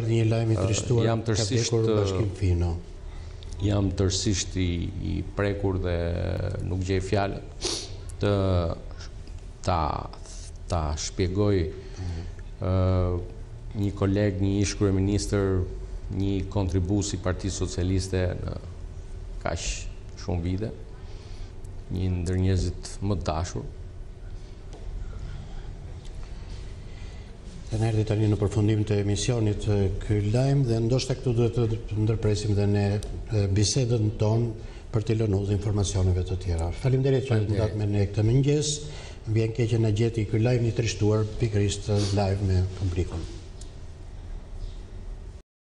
erdhi një lajm i trishtuar, ka vdekur Bashkim Fino. Jam tërësisht i prekur dhe nuk gjej fjalët të ta shpjegoj një koleg, një ish kryeministër, një kontribues i Partisë Socialiste në kaq shumë vite, një ndër njerëzit më të dashur. Të erdhi tani në përfundim të emisionit ky lajm dhe ndoshta këtu duhet të ndërpresim dhe ne bisedën tonë për të lënë informacioneve të tjera. Faleminderit që ndat me ne këtë mëngjes. Vjen keq që na gjeti ky lajm i trishtuar pikërisht live me publikun.